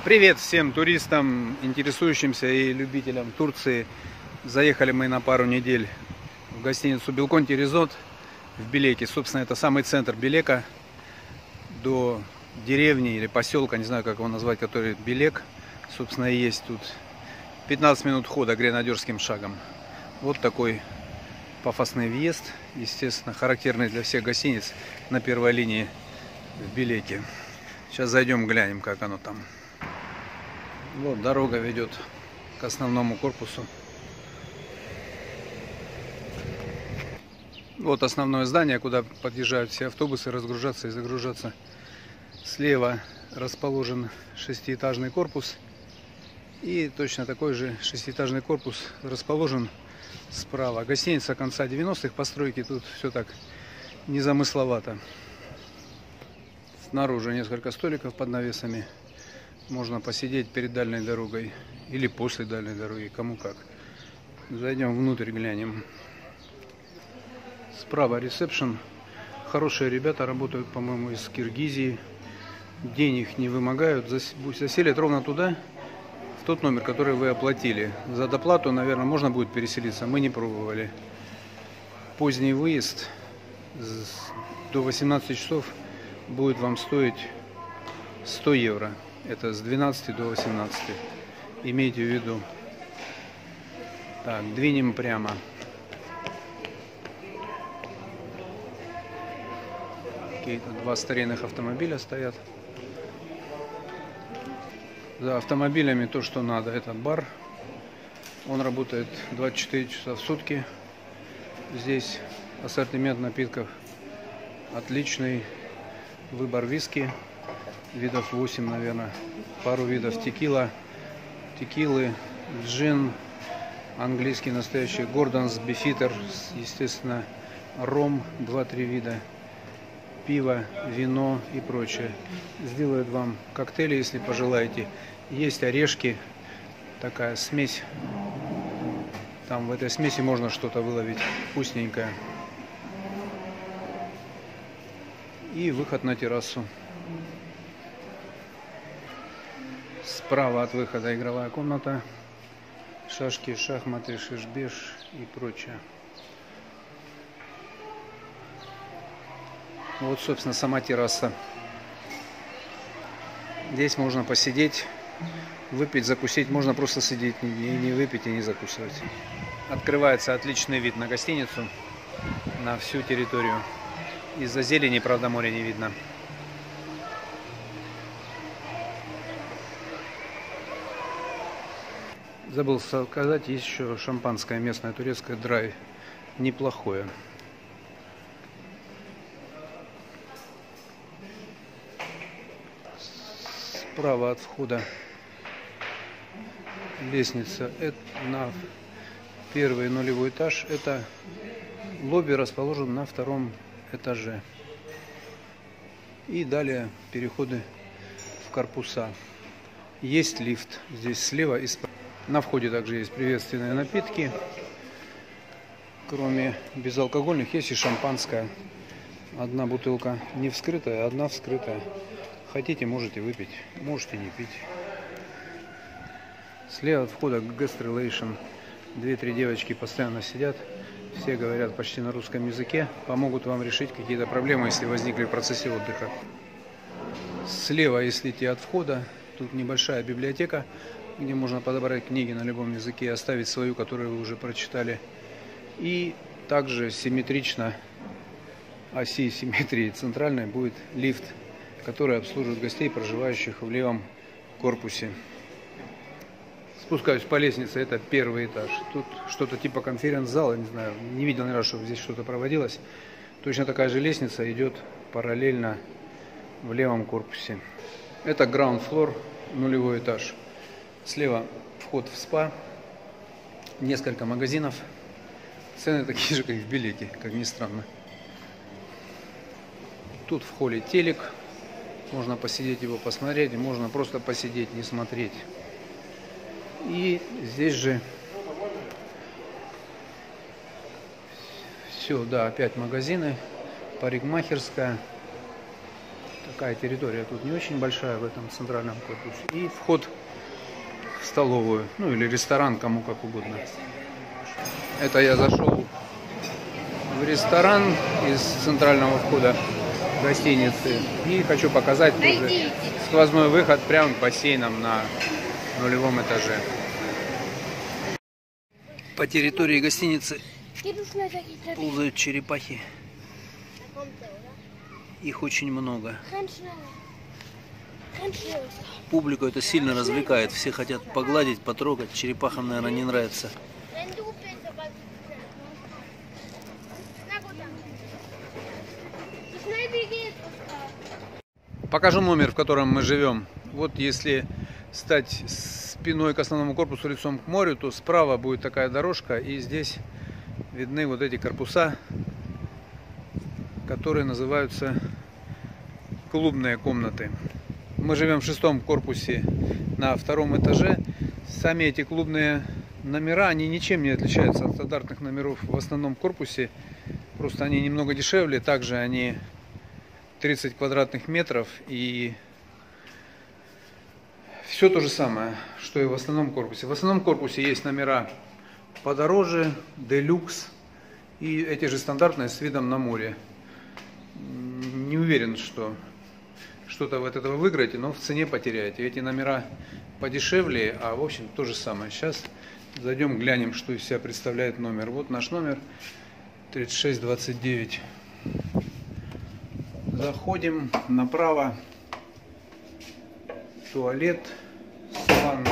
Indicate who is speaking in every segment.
Speaker 1: Привет всем туристам, интересующимся и любителям Турции. Заехали мы на пару недель в гостиницу Белконти Резорт в Белеке. Собственно, это самый центр Белека. До деревни или поселка, не знаю, как его назвать, который Белек, собственно, и есть тут. 15 минут хода гренадерским шагом. Вот такой пафосный въезд, естественно, характерный для всех гостиниц на первой линии в Белеке. Сейчас зайдем, глянем, как оно там. Вот дорога ведет к основному корпусу. Вот основное здание, куда подъезжают все автобусы, разгружаться и загружаться. Слева расположен шестиэтажный корпус. И точно такой же шестиэтажный корпус расположен справа. Гостиница конца 90-х постройки. Тут все так незамысловато. Снаружи несколько столиков под навесами. Можно посидеть перед дальней дорогой или после дальней дороги, кому как. Зайдем внутрь, глянем. Справа ресепшн. Хорошие ребята работают, по-моему, из Киргизии. Денег не вымогают. Заселят ровно туда, в тот номер, который вы оплатили. За доплату, наверное, можно будет переселиться. Мы не пробовали. Поздний выезд до 18 часов будет вам стоить 100 евро. Это с 12 до 18. Имейте в виду. Так, двинем прямо. Какие-то два старинных автомобиля стоят. За автомобилями то, что надо. Это бар. Он работает 24 часа в сутки. Здесь ассортимент напитков отличный. Выбор виски. Видов 8, наверное. Пару видов текилы, джин, английский настоящий, Гордонс, Бифитер, естественно, ром, 2-3 вида, пиво, вино и прочее. Сделают вам коктейли, если пожелаете. Есть орешки, такая смесь. Там в этой смеси можно что-то выловить вкусненькое. И выход на террасу. Справа от выхода игровая комната, шашки, шахматы, шишбеш и прочее. Вот, собственно, сама терраса. Здесь можно посидеть, выпить, закусить. Можно просто сидеть и не выпить, и не закусывать. Открывается отличный вид на гостиницу, на всю территорию. Из-за зелени, правда, моря не видно. Забыл сказать, есть еще шампанское местное, турецкое, драй. Неплохое. Справа от входа лестница на первый нулевой этаж. Это лобби расположен на втором этаже. И далее переходы в корпуса. Есть лифт здесь слева и справа. На входе также есть приветственные напитки. Кроме безалкогольных есть и шампанское. Одна бутылка не вскрытая, одна вскрытая. Хотите, можете выпить, можете не пить. Слева от входа guest relation. 2-3 девочки постоянно сидят. Все говорят почти на русском языке. Помогут вам решить какие-то проблемы, если возникли в процессе отдыха. Слева, если идти от входа, тут небольшая библиотека, где можно подобрать книги на любом языке и оставить свою, которую вы уже прочитали. И также симметрично оси симметрии центральной будет лифт, который обслуживает гостей, проживающих в левом корпусе. Спускаюсь по лестнице, это первый этаж. Тут что-то типа конференц-зала, не знаю, не видел ни разу, чтобы здесь что-то проводилось. Точно такая же лестница идет параллельно в левом корпусе. Это ground floor, нулевой этаж. Слева вход в спа, несколько магазинов. Цены такие же, как в Белеке, как ни странно. Тут в холле телек. Можно посидеть его посмотреть, можно просто посидеть, не смотреть. И здесь же все, да, опять магазины, парикмахерская. Такая территория тут не очень большая в этом центральном корпусе. И вход в столовую, ну или ресторан, кому как угодно. Это я зашел в ресторан из центрального входа гостиницы. И хочу показать тоже сквозной выход прямо к бассейнам на нулевом этаже. По территории гостиницы ползают черепахи. Их очень много. Публику это сильно развлекает. Все хотят погладить, потрогать. Черепахам, наверное, не нравится. Покажу номер, в котором мы живем. Вот если стать спиной к основному корпусу, лицом к морю, то справа будет такая дорожка. И здесь видны вот эти корпуса, которые называются клубные комнаты. Мы живем в 6-м корпусе на 2-м этаже. Сами эти клубные номера, они ничем не отличаются от стандартных номеров в основном корпусе. Просто они немного дешевле. Также они 30 квадратных метров. И все то же самое, что и в основном корпусе. В основном корпусе есть номера подороже, делюкс. И эти же стандартные с видом на море. Не уверен, что что-то вы от этого выиграете, но в цене потеряете. Эти номера подешевле, а в общем то же самое. Сейчас зайдем, глянем, что из себя представляет номер. Вот наш номер 3629. Заходим направо. Туалет с ванной.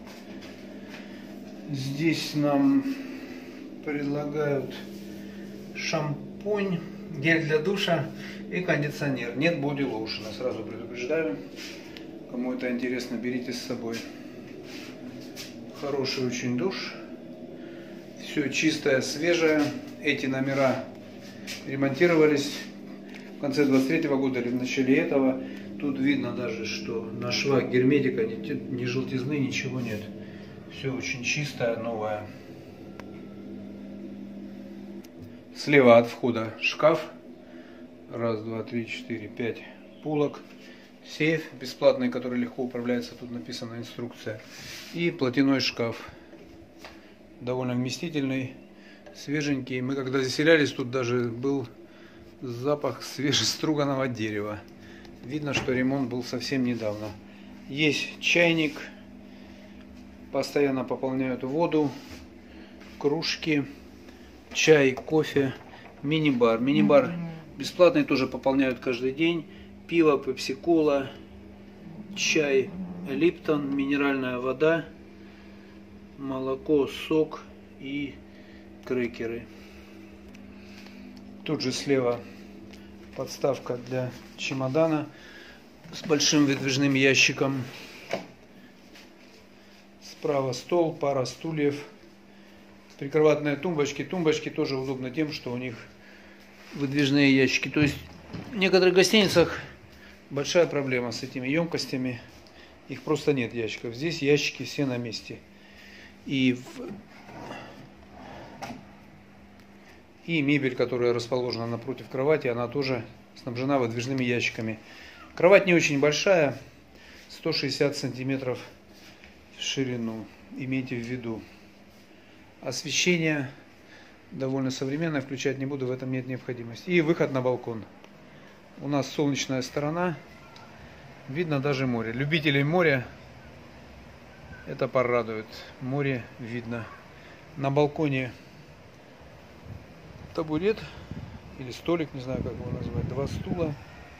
Speaker 1: Здесь нам предлагают шампунь, гель для душа и кондиционер. Нет боди-лоушена, сразу предупреждаю. Кому это интересно, берите с собой. Хороший очень душ. Все чистое, свежее. Эти номера ремонтировались в конце 23-го года или в начале этого. Тут видно даже, что на швах герметика ни желтизны, ничего нет. Все очень чистое, новое. Слева от входа шкаф. Раз, два, три, четыре, 5 полок. Сейф бесплатный, который легко управляется. Тут написана инструкция. И платяной шкаф. Довольно вместительный, свеженький. Мы когда заселялись, тут даже был запах свежеструганного дерева. Видно, что ремонт был совсем недавно. Есть чайник. Постоянно пополняют воду. Кружки. Чай, кофе. Мини-бар. Мини-бар бесплатный, тоже пополняют каждый день. Пиво, пепси-кола, чай, липтон, минеральная вода, молоко, сок и крекеры. Тут же слева подставка для чемодана с большим выдвижным ящиком. Справа стол, пара стульев, прикроватные тумбочки. Тумбочки тоже удобны тем, что у них выдвижные ящики. То есть в некоторых гостиницах большая проблема с этими емкостями. Их просто нет ящиков. Здесь ящики все на месте. И мебель, которая расположена напротив кровати, она тоже снабжена выдвижными ящиками. Кровать не очень большая, 160 сантиметров в ширину. Имейте в виду. Освещение довольно современное, включать не буду, в этом нет необходимости. И выход на балкон. У нас солнечная сторона, видно даже море. Любителей моря это порадует. Море видно. На балконе табурет или столик, не знаю как его назвать, 2 стула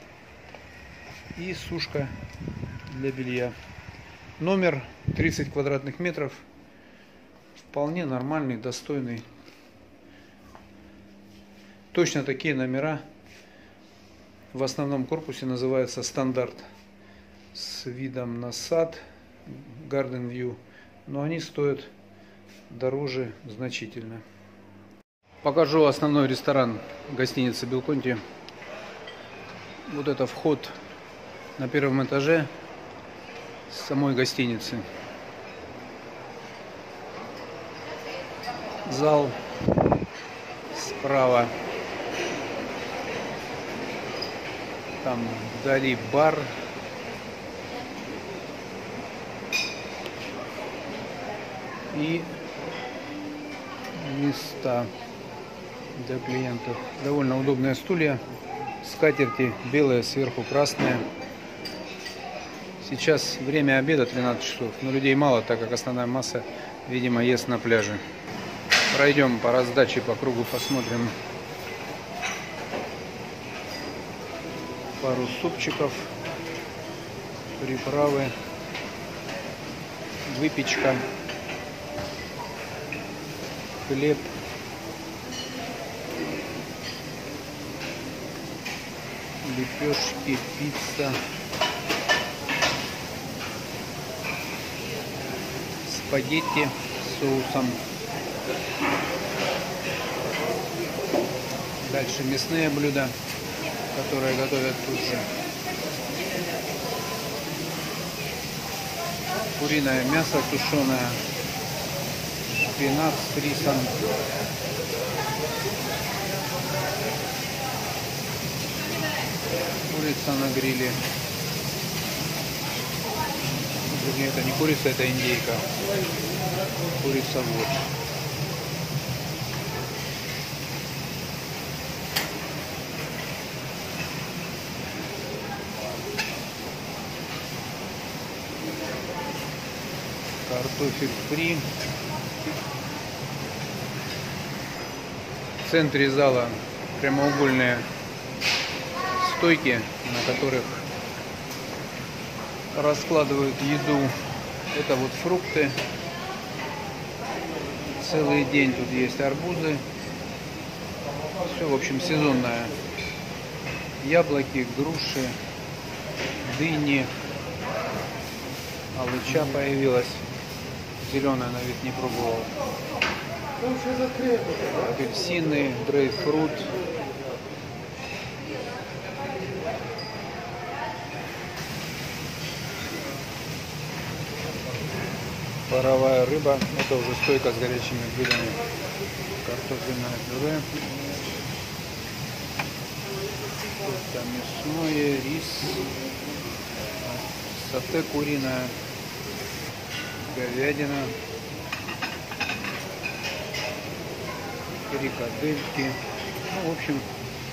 Speaker 1: и сушка для белья. Номер 30 квадратных метров. Вполне нормальный, достойный. Точно такие номера в основном корпусе называются стандарт с видом на сад, Garden View, но они стоят дороже значительно. Покажу основной ресторан гостиницы Белконти. Вот это вход на 1-м этаже самой гостиницы. Зал справа. Там вдали бар. И места для клиентов. Довольно удобные стулья. Скатерти белые, сверху красные. Сейчас время обеда 13 часов, но людей мало, так как основная масса, видимо, ест на пляже. Пройдем по раздаче, по кругу, посмотрим пару супчиков, приправы, выпечка, хлеб, лепешки, пицца, спагетти с соусом. Дальше мясные блюда, которые готовят тут же. Куриное мясо тушеное, шпинат с рисом, курица на гриле. Вернее, это не курица, это индейка. Курица вот. Картофель фри. В центре зала прямоугольные стойки, на которых раскладывают еду. Это вот фрукты. Целый день тут есть арбузы. Все, в общем, сезонное. Яблоки, груши, дыни. Алыча появилась. Зеленая, на вид не пробовал. Апельсины, дрейпфрут. Паровая рыба. Это уже стойка с горячими блюдами. Картофельное пюре. Это мясное, рис. Сате куриное. Говядина. Фрикадельки. Ну, в общем,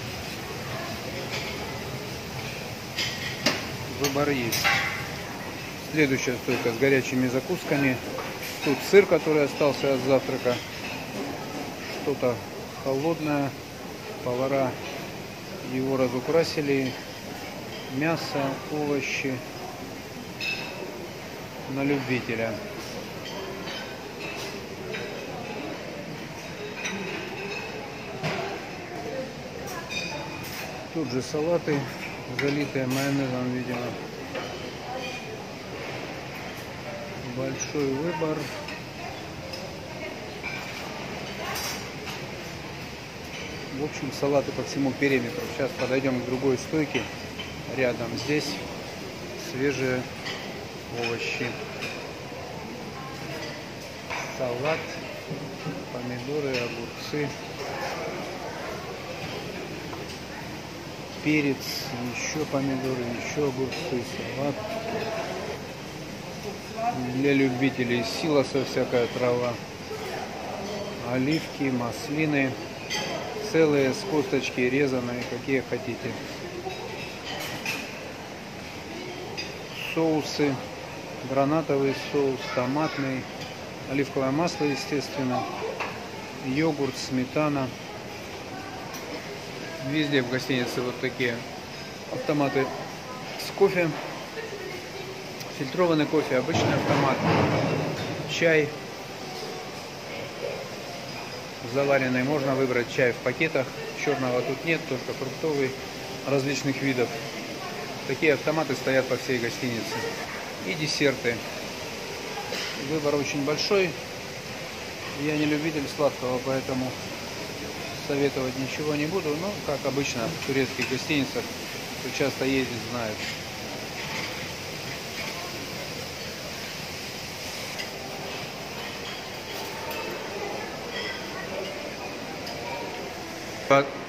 Speaker 1: выбор есть. Следующая стойка с горячими закусками. Тут сыр, который остался от завтрака. Что-то холодное. Повара его разукрасили. Мясо, овощи. На любителя. Тут же салаты, залитые майонезом, видимо. Большой выбор. В общем, салаты по всему периметру. Сейчас подойдем к другой стойке. Рядом здесь свежие овощи. Салат, помидоры, огурцы, перец, еще помидоры, еще огурцы, салат. Для любителей силоса всякая трава. Оливки, маслины. Целые, с косточки резаные, какие хотите. Соусы. Гранатовый соус, томатный. Оливковое масло, естественно. Йогурт, сметана. Везде в гостинице вот такие автоматы с кофе. Фильтрованный кофе, обычный автомат. Чай заваренный. Можно выбрать чай в пакетах. Черного тут нет, только фруктовый различных видов. Такие автоматы стоят по всей гостинице. И десерты. Выбор очень большой. Я не любитель сладкого, поэтому советовать ничего не буду. Но, как обычно, в турецких гостиницах, кто часто ездит, знает.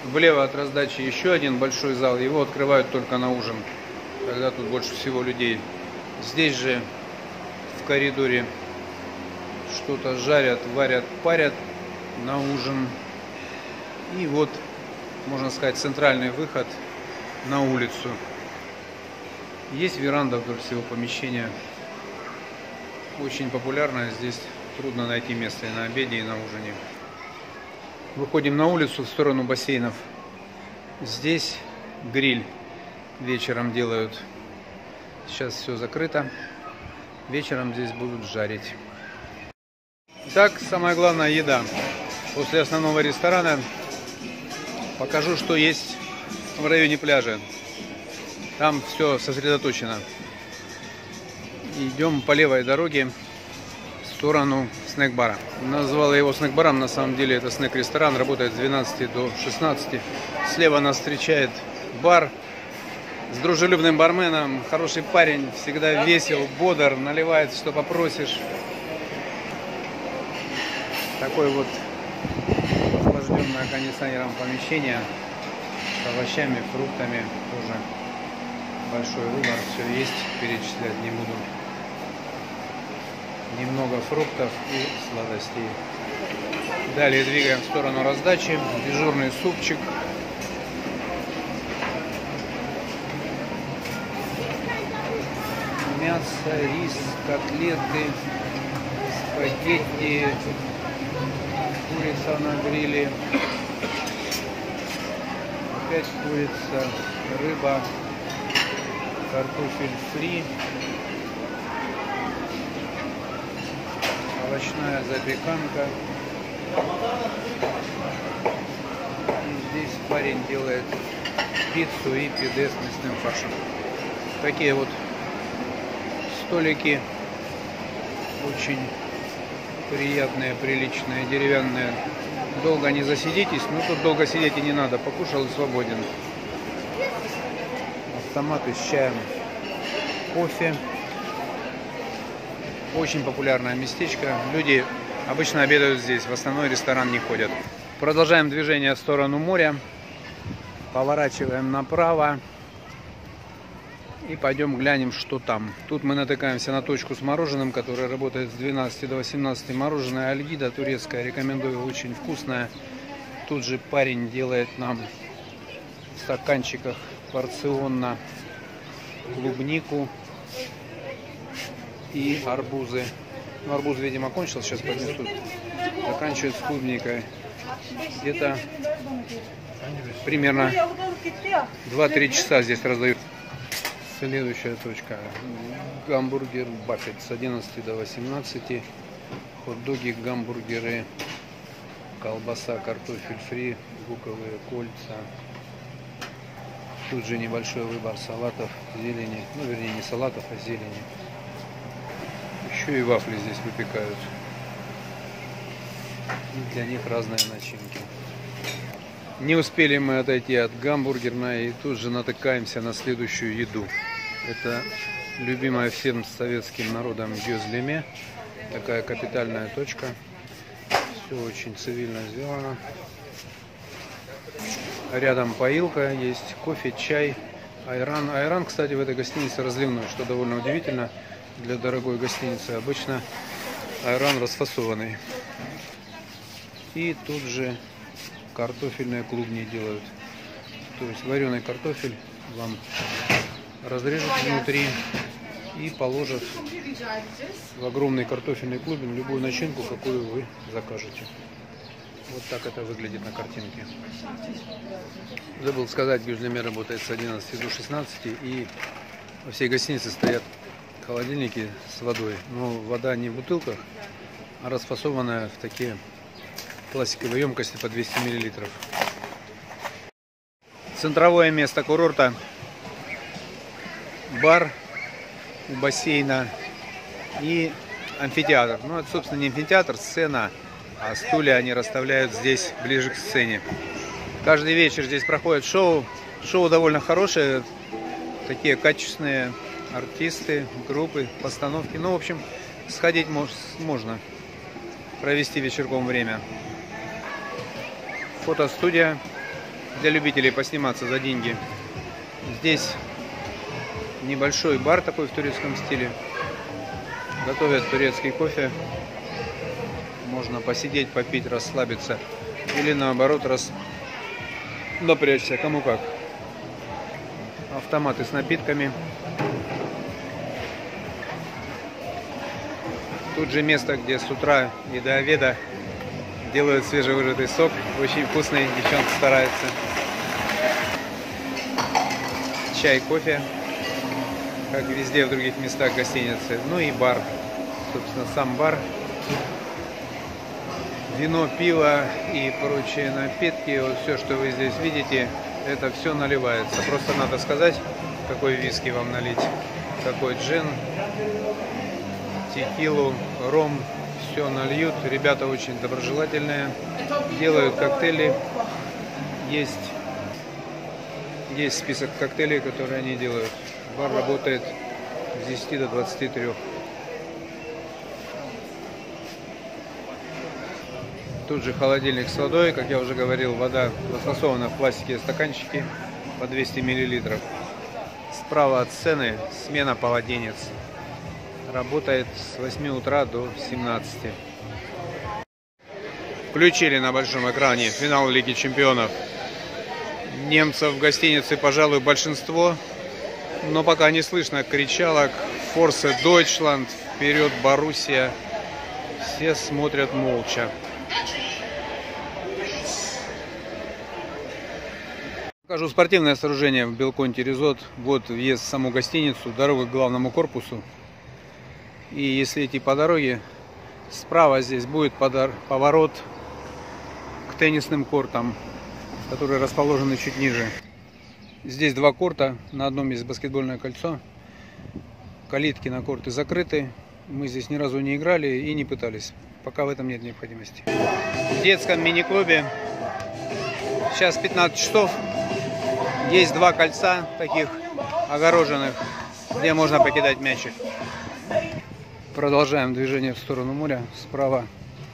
Speaker 1: Влево от раздачи еще один большой зал. Его открывают только на ужин, когда тут больше всего людей. Здесь же в коридоре что-то жарят, варят, парят на ужин. И вот, можно сказать, центральный выход на улицу. Есть веранда вдоль всего помещения. Очень популярная. Здесь трудно найти место и на обеде, и на ужине. Выходим на улицу в сторону бассейнов. Здесь гриль вечером делают. Сейчас все закрыто. Вечером здесь будут жарить. Итак, самая главная еда. После основного ресторана покажу, что есть в районе пляжа. Там все сосредоточено. Идем по левой дороге в сторону снэк-бара. Назвал его снэк-баром, на самом деле это снэк-ресторан, работает с 12 до 16. Слева нас встречает бар с дружелюбным барменом. Хороший парень, всегда весел, бодр, наливает, что попросишь. Такой вот охлажденное кондиционером помещение с овощами, фруктами. Тоже большой выбор, все есть, перечислять не буду. Немного фруктов и сладостей. Далее двигаем в сторону раздачи. Дежурный супчик. Мясо, рис, котлеты, спагетти, курица на гриле. Опять курица, рыба, картофель фри. Овощная запеканка. И здесь парень делает пиццу и пюре с мясным фаршем. Такие вот столики. Очень приятные, приличные, деревянные. Долго не засидитесь, но тут долго сидеть и не надо. Покушал и свободен. Автоматы с чаем, кофе. Очень популярное местечко. Люди обычно обедают здесь, в основной ресторан не ходят. Продолжаем движение в сторону моря. Поворачиваем направо. И пойдем глянем, что там. Тут мы натыкаемся на точку с мороженым, которая работает с 12 до 18. Мороженое Альгида, турецкое. Рекомендую, очень вкусное. Тут же парень делает нам в стаканчиках порционно клубнику и арбузы. Ну, арбуз, видимо, кончился, сейчас поднесут. Заканчивают с клубникой. Где-то примерно 2-3 часа здесь раздают. Следующая точка. Гамбургер Баффет с 11 до 18. Хот-доги, гамбургеры, колбаса, картофель фри, луковые кольца. Тут же небольшой выбор салатов, зелени. Ну, вернее, не салатов, а зелени. Еще и вафли здесь выпекают. И для них разные начинки. Не успели мы отойти от гамбургерной и тут же натыкаемся на следующую еду. Это любимая всем советским народом гёзлеме. Такая капитальная точка. Все очень цивильно сделано. Рядом поилка, есть кофе, чай, айран. Айран, кстати, в этой гостинице разливной, что довольно удивительно для дорогой гостиницы. Обычно айран расфасованный. И тут же картофельные клубни делают. То есть вареный картофель вам разрежут внутри и положат в огромный картофельный клубень любую начинку, какую вы закажете. Вот так это выглядит на картинке. Забыл сказать, гёзлеме работает с 11 до 16, и во всей гостинице стоят холодильники с водой. Но вода не в бутылках, а расфасованная в такие пластиковые емкости по 200 мл. Центровое место курорта. Бар у бассейна и амфитеатр. Ну, это, собственно, не амфитеатр, сцена, а стулья они расставляют здесь, ближе к сцене. Каждый вечер здесь проходит шоу. Шоу довольно хорошее. Такие качественные артисты, группы, постановки. Ну, в общем, сходить можно. Провести вечерком время. Фотостудия для любителей посниматься за деньги. Здесь небольшой бар такой в турецком стиле. Готовят турецкий кофе. Можно посидеть, попить, расслабиться. Или наоборот, напрячься, кому как. Автоматы с напитками. Тут же место, где с утра и до обеда делают свежевыжатый сок. Очень вкусный, девчонки стараются. Чай, кофе, как везде в других местах гостиницы. Ну и бар. Собственно, сам бар. Вино, пиво и прочие напитки. Вот все, что вы здесь видите, это все наливается. Просто надо сказать, какой виски вам налить, какой джин, текилу, ром. Все нальют. Ребята очень доброжелательные. Делают коктейли. Есть список коктейлей, которые они делают. Бар работает с 10 до 23. Тут же холодильник с водой. Как я уже говорил, вода расфасована в пластиковые стаканчики по 200 мл. Справа от сцены смена полотенец. Работает с 8 утра до 17. Включили на большом экране финал Лиги Чемпионов. Немцев в гостинице, пожалуй, большинство. Но пока не слышно кричалок. Форсе Дойчланд, вперед Боруссия. Все смотрят молча. Покажу спортивное сооружение в Белконте Резорт. Вот въезд в саму гостиницу, дорога к главному корпусу. И если идти по дороге, справа здесь будет поворот к теннисным кортам, которые расположены чуть ниже. Здесь два корта, на одном есть баскетбольное кольцо. Калитки на корты закрыты. Мы здесь ни разу не играли и не пытались. Пока в этом нет необходимости. В детском мини-клубе сейчас 15 часов. Есть два кольца таких огороженных, где можно покидать мячик. Продолжаем движение в сторону моря. Справа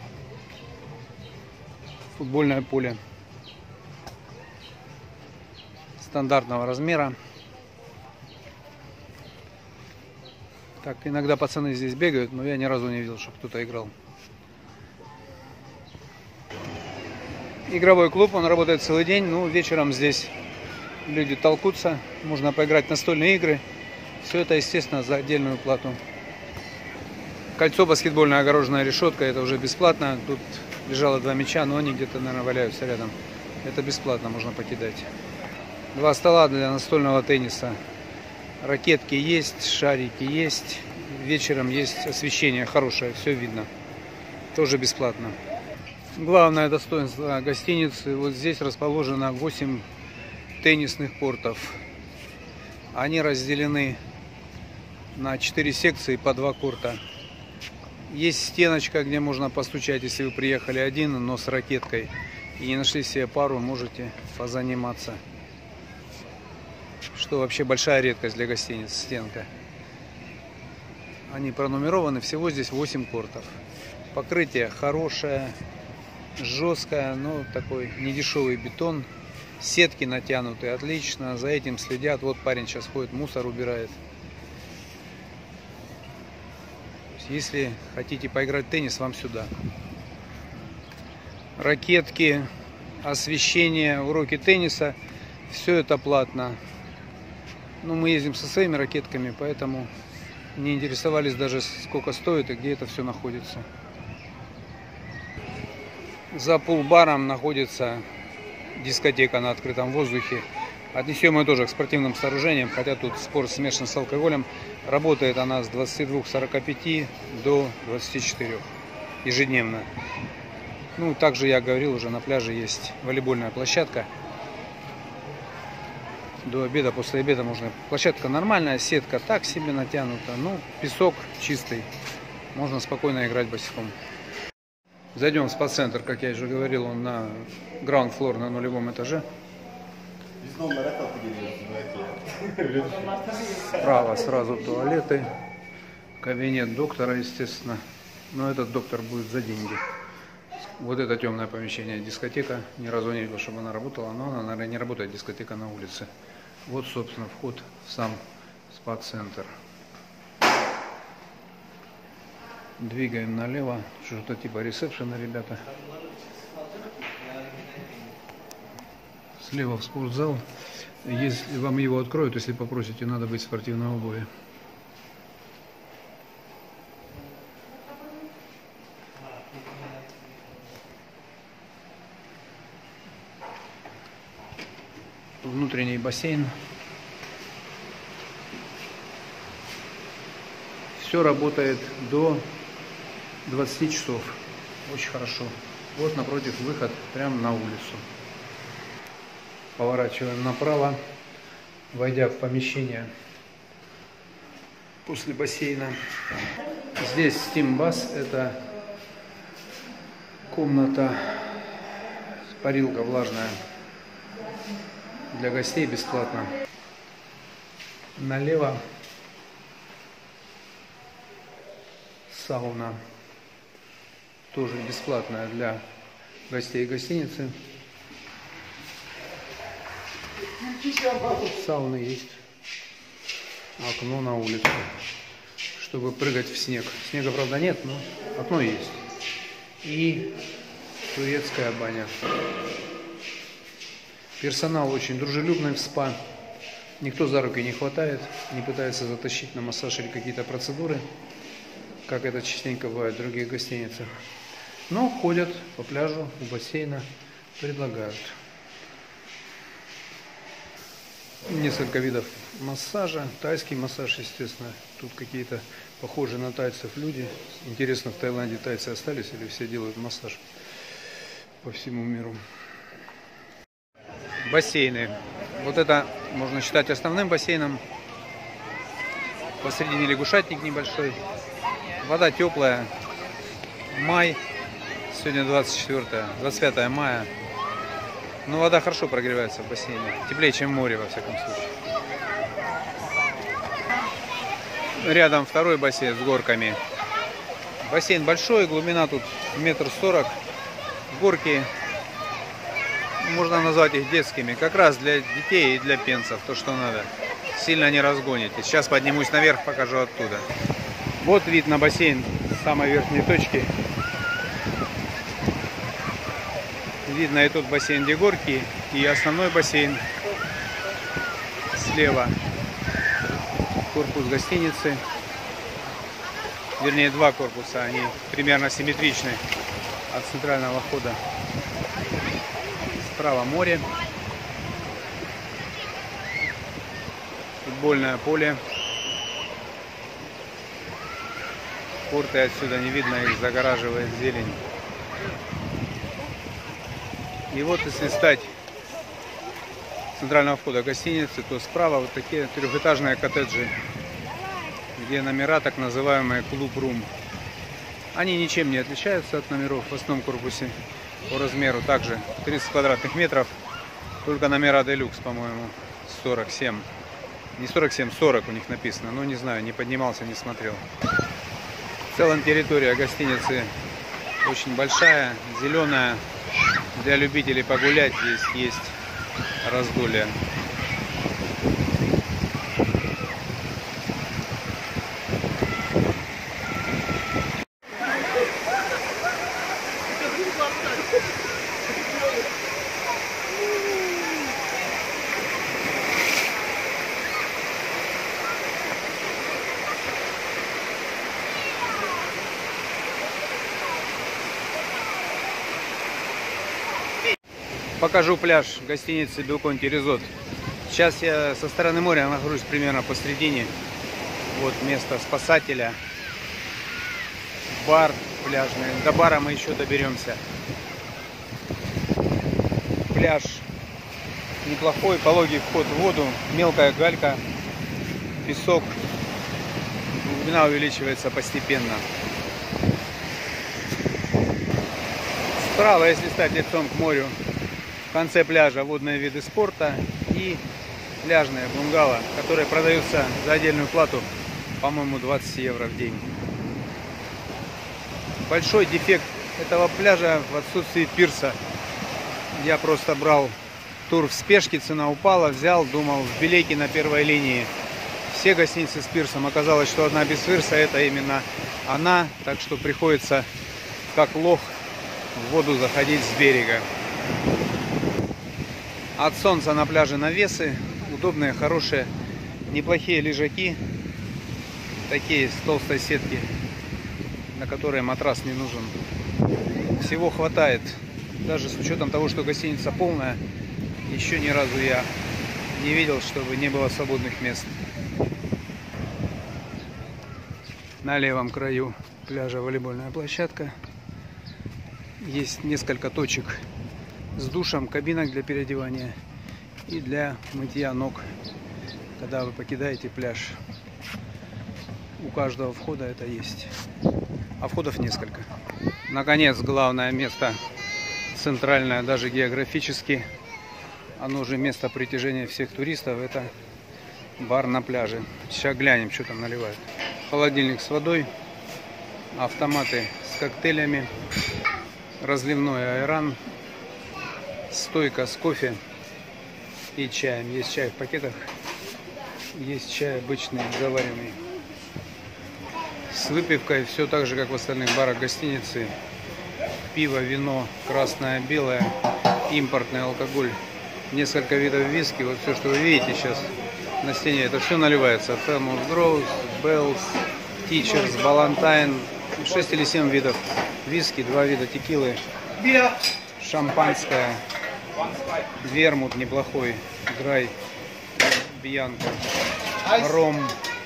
Speaker 1: футбольное поле стандартного размера. Так, иногда пацаны здесь бегают, но я ни разу не видел, чтобы кто-то играл. Игровой клуб, он работает целый день. Ну, вечером здесь люди толкутся. Можно поиграть в настольные игры. Все это, естественно, за отдельную плату. Кольцо баскетбольное, огороженная решетка, это уже бесплатно. Тут лежало два мяча, но они где-то, наверное, валяются рядом. Это бесплатно, можно покидать. Два стола для настольного тенниса. Ракетки есть, шарики есть. Вечером есть освещение хорошее, все видно. Тоже бесплатно. Главное достоинство гостиницы. Вот здесь расположено 8 теннисных кортов. Они разделены на 4 секции по 2 корта. Есть стеночка, где можно постучать, если вы приехали один, но с ракеткой. И не нашли себе пару, можете позаниматься. Что вообще большая редкость для гостиниц, стенка. Они пронумерованы, всего здесь 8 кортов. Покрытие хорошее, жесткое, но такой недешевый бетон. Сетки натянуты отлично, за этим следят. Вот парень сейчас ходит, мусор убирает. Если хотите поиграть в теннис, вам сюда. Ракетки, освещение, уроки тенниса. Все это платно. Ну, мы ездим со своими ракетками, поэтому не интересовались даже, сколько стоит и где это все находится. За пул-баром находится дискотека на открытом воздухе. Отнесем ее тоже к спортивным сооружениям, хотя тут спорт смешан с алкоголем. Работает она с 22:45 до 24 ежедневно. Ну, также я говорил, уже на пляже есть волейбольная площадка. До обеда, после обеда можно. Площадка нормальная, сетка так себе натянута. Ну, песок чистый. Можно спокойно играть босиком. Зайдем в спа-центр, как я уже говорил, он на граунд-флор, на нулевом этаже. Справа сразу туалеты, кабинет доктора, естественно. Но этот доктор будет за деньги. Вот это темное помещение, дискотека. Ни разу не видел, чтобы она работала, но она, наверное, не работает, дискотека на улице. Вот, собственно, вход в сам спа-центр. Двигаем налево, что-то типа ресепшена, ребята. Слева в спортзал. Если вам его откроют, если попросите, надо быть в спортивной обуви. Внутренний бассейн. Все работает до 20 часов. Очень хорошо. Вот напротив выход прямо на улицу. Поворачиваем направо, войдя в помещение после бассейна. Здесь Steam Bath, это комната, парилка влажная для гостей бесплатно. Налево сауна, тоже бесплатная для гостей гостиницы. Сауны есть. Окно на улицу, чтобы прыгать в снег. Снега, правда, нет, но окно есть. И турецкая баня. Персонал очень дружелюбный в спа. Никто за руки не хватает, не пытается затащить на массаж или какие-то процедуры, как это частенько бывает в других гостиницах. Но ходят по пляжу, у бассейна, предлагают. Несколько видов массажа. Тайский массаж, естественно. Тут какие-то похожие на тайцев люди. Интересно, в Таиланде тайцы остались или все делают массаж по всему миру. Бассейны. Вот это можно считать основным бассейном. Посредине лягушатник небольшой. Вода теплая. Май. Сегодня 25 мая. Но вода хорошо прогревается в бассейне. Теплее, чем в море, во всяком случае. Рядом второй бассейн с горками. Бассейн большой, глубина тут 1,40 м. Горки, можно назвать их детскими. Как раз для детей и для пенсов, то, что надо. Сильно не разгоните. Сейчас поднимусь наверх, покажу оттуда. Вот вид на бассейн с самой верхней точки. Видно и тут бассейн, где горки, и основной бассейн слева. Корпус гостиницы. Вернее, два корпуса, они примерно симметричны от центрального входа. Справа море. Футбольное поле. Порты отсюда не видно, их загораживает зелень. И вот если стать с центрального входа гостиницы, то справа вот такие трехэтажные коттеджи, где номера так называемые клуб-рум. Они ничем не отличаются от номеров в основном корпусе по размеру. Также 30 квадратных метров, только номера делюкс, по-моему, 47. Не 47, 40 у них написано, но не знаю, не поднимался, не смотрел. В целом территория гостиницы очень большая, зеленая. Для любителей погулять здесь есть раздолье. Покажу пляж гостиницы Белконти Резорт. Сейчас я со стороны моря нахожусь примерно посередине. Вот место спасателя. Бар пляжный. До бара мы еще доберемся. Пляж неплохой, пологий вход в воду, мелкая галька, песок. Глубина увеличивается постепенно. Справа, если стать лицом к морю, в конце пляжа водные виды спорта и пляжные бунгало, которые продаются за отдельную плату, по-моему, 20 евро в день. Большой дефект этого пляжа в отсутствии пирса. Я просто брал тур в спешке, цена упала, взял, думал, в Белеке на первой линии все гостиницы с пирсом. Оказалось, что одна без пирса, это именно она, так что приходится как лох в воду заходить с берега. От солнца на пляже навесы, удобные, хорошие, неплохие лежаки, такие с толстой сетки, на которые матрас не нужен. Всего хватает, даже с учетом того, что гостиница полная, еще ни разу я не видел, чтобы не было свободных мест. На левом краю пляжа волейбольная площадка. Есть несколько точек с душем, кабинок для переодевания и для мытья ног, когда вы покидаете пляж. У каждого входа это есть, а входов несколько. Наконец, главное место, центральное даже географически, оно же место притяжения всех туристов, это бар на пляже. Сейчас глянем, что там наливают. Холодильник с водой, автоматы с коктейлями, разливной айран, стойка с кофе и чаем. Есть чай в пакетах, есть чай обычный, заваренный. С выпивкой все так же, как в остальных барах гостиницы. Пиво, вино, красное, белое, импортный алкоголь, несколько видов виски. Вот все, что вы видите сейчас на стене, это все наливается. Famous Grouse, Bells, Teachers, Ballantine, 6 или 7 видов виски, 2 вида текилы, шампанское, вермут неплохой, драй, бьянка, ром.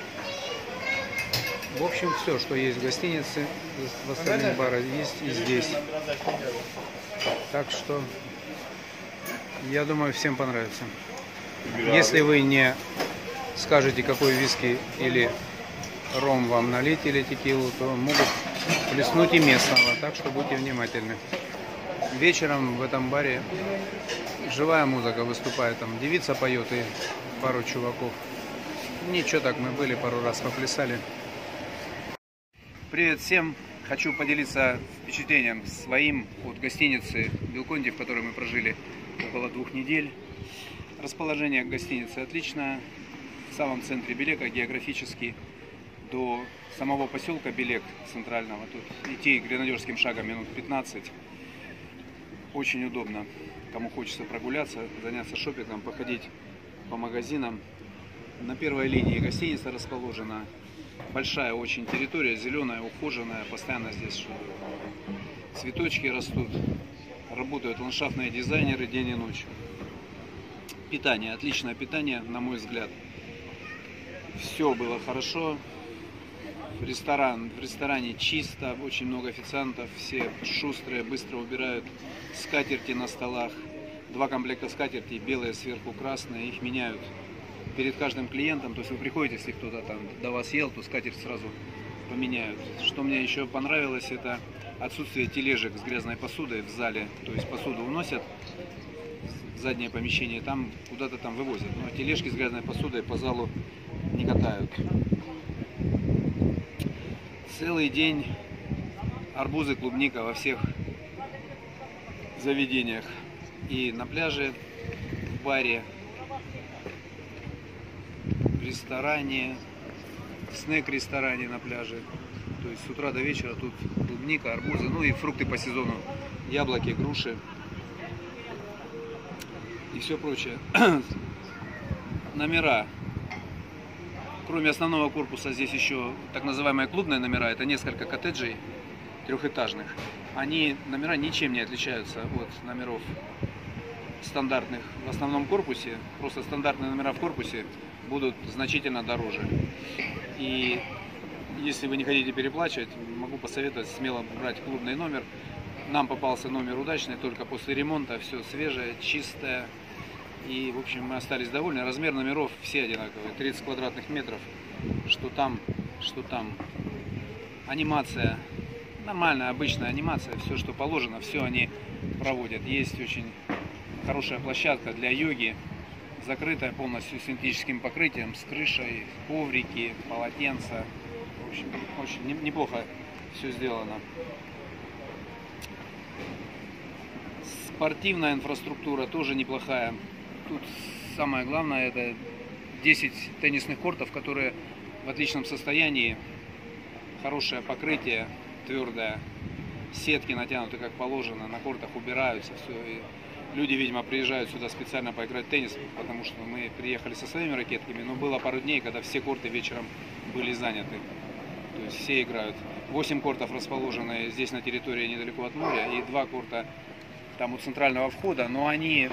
Speaker 1: В общем, все, что есть в гостинице, в остальных барах, есть и здесь. Так что, я думаю, всем понравится. Если вы не скажете, какой виски или ром вам налить, или текилу, то могут плеснуть и местного. Так что будьте внимательны. Вечером в этом баре живая музыка выступает. Там девица поет и пару чуваков. Ничего так, мы были пару раз, поплясали. Привет всем! Хочу поделиться впечатлением своим от гостиницы Белконти, в которой мы прожили около 2 недель. Расположение гостиницы отличное. В самом центре Белека, географически до самого поселка Белек центрального. Тут идти гренадерским шагом минут 15. Очень удобно. Кому хочется прогуляться, заняться шопингом, походить по магазинам. На первой линии гостиница расположена. Большая очень территория, зеленая, ухоженная, постоянно здесь цветочки растут, работают ландшафтные дизайнеры день и ночь. Питание, отличное питание, на мой взгляд. Все было хорошо. В ресторане чисто, очень много официантов, все шустрые, быстро убирают. Скатерти на столах, 2 комплекта скатертей, белые сверху красные, их меняют перед каждым клиентом. То есть вы приходите, если кто-то там до вас ел, то скатерть сразу поменяют. Что мне еще понравилось, это отсутствие тележек с грязной посудой в зале. То есть посуду уносят в заднее помещение, там куда-то там вывозят. Но тележки с грязной посудой по залу не катают. Целый день арбузы, клубника во всех заведениях. И на пляже, в баре, в ресторане, в снэк-ресторане на пляже. То есть с утра до вечера тут клубника, арбузы, ну и фрукты по сезону. Яблоки, груши и все прочее. Номера. Кроме основного корпуса, здесь еще так называемые клубные номера. Это несколько коттеджей трехэтажных. Номера ничем не отличаются от номеров стандартных в основном корпусе. Просто стандартные номера в корпусе будут значительно дороже. И если вы не хотите переплачивать, могу посоветовать смело брать клубный номер. Нам попался номер удачный, только после ремонта, все свежее, чистое. И, в общем, мы остались довольны. Размер номеров все одинаковые, 30 квадратных метров. Что там, что там. Анимация, нормальная, обычная анимация. Все, что положено, все они проводят. Есть очень хорошая площадка для йоги, закрытая полностью синтетическим покрытием, с крышей, коврики, полотенца. В общем, очень неплохо все сделано. Спортивная инфраструктура тоже неплохая. Тут самое главное — это 10 теннисных кортов, которые в отличном состоянии, хорошее покрытие, твердое, сетки натянуты как положено, на кортах убираются, все. И люди, видимо, приезжают сюда специально поиграть в теннис, потому что мы приехали со своими ракетками, но было пару дней, когда все корты вечером были заняты. То есть все играют. 8 кортов расположены здесь на территории недалеко от моря, и 2 корта там у центрального входа, но они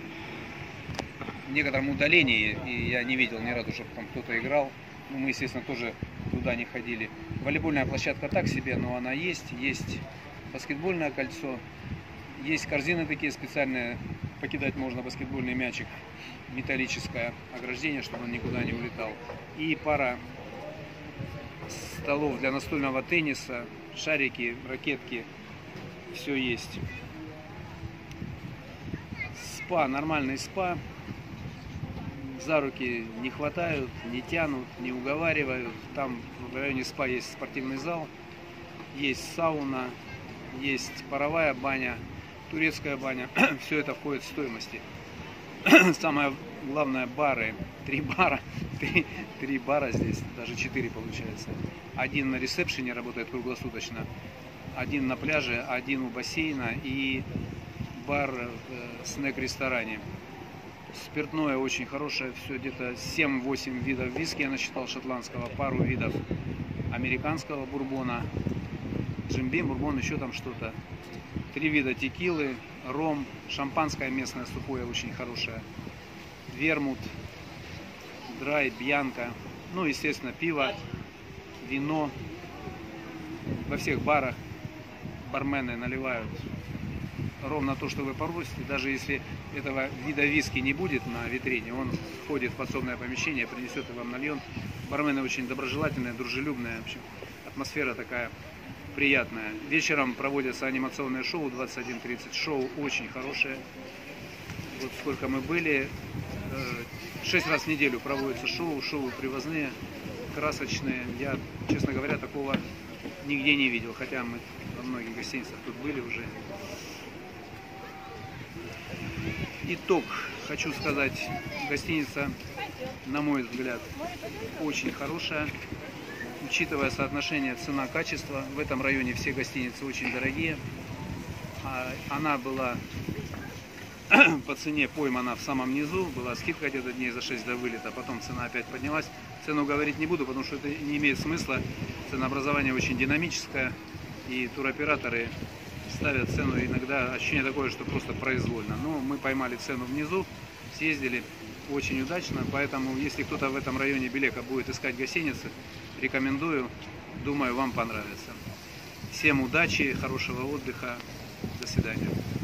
Speaker 1: в некотором удалении, и я не видел ни разу, чтобы там кто-то играл. Ну, мы, естественно, тоже туда не ходили. Волейбольная площадка так себе, но она есть. Есть баскетбольное кольцо, есть корзины такие специальные, покидать можно баскетбольный мячик, металлическое ограждение, чтобы он никуда не улетал. И пара столов для настольного тенниса, шарики, ракетки, все есть. Спа, нормальный спа. За руки не хватают, не тянут, не уговаривают. Там в районе спа есть спортивный зал, есть сауна, есть паровая баня, турецкая баня. Все это входит в стоимости. Самое главное — бары. 3 бара. 3 бара здесь, даже 4 получается. Один на ресепшене работает круглосуточно, один на пляже, один у бассейна и бар в снэк-ресторане. Спиртное очень хорошее, все где-то 7-8 видов виски я насчитал шотландского, пару видов американского бурбона, джим-бим, бурбон, еще там что-то. 3 вида текилы, ром, шампанское местное сухое очень хорошее, вермут, драй, бьянка, ну, естественно, пиво, вино. Во всех барах бармены наливают ровно то, что вы попросите. Даже если этого вида виски не будет на витрине, он входит в подсобное помещение, принесет и вам нальет. Бармены очень доброжелательные, дружелюбные. В общем, атмосфера такая приятная. Вечером проводятся анимационные шоу, 21:30. Шоу очень хорошее. Вот сколько мы были, 6 раз в неделю проводятся шоу привозные, красочные. Я, честно говоря, такого нигде не видел, хотя мы во многих гостиницах тут были уже. Итог хочу сказать: гостиница, на мой взгляд, очень хорошая, учитывая соотношение цена-качество. В этом районе все гостиницы очень дорогие. Она была по цене поймана в самом низу, была скидка где-то дней за 6 до вылета, потом цена опять поднялась. Цену говорить не буду, потому что это не имеет смысла. Ценообразование очень динамическое, и туроператоры ставят цену иногда, ощущение такое, что просто произвольно. Но мы поймали цену внизу, съездили очень удачно, поэтому если кто-то в этом районе Белека будет искать гостиницы, рекомендую, думаю, вам понравится. Всем удачи, хорошего отдыха, до свидания.